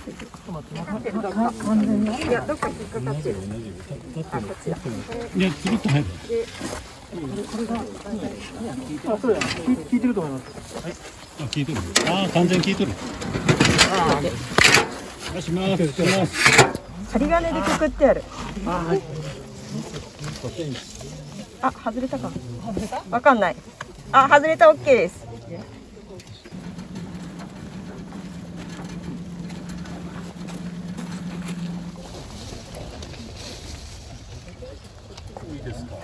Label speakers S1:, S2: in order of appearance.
S1: 完全に。いや、どっか引っかかってる。
S2: いや、つるっと入る。
S3: あ、そうや。聞いてると思います。
S2: はい。あ、聞いてる。ああ、完全に聞いてる。します。します。
S1: 針金でくくってある。あ、外れたか。わかんない。あ、外れた、オッケーです。
S2: いいですか。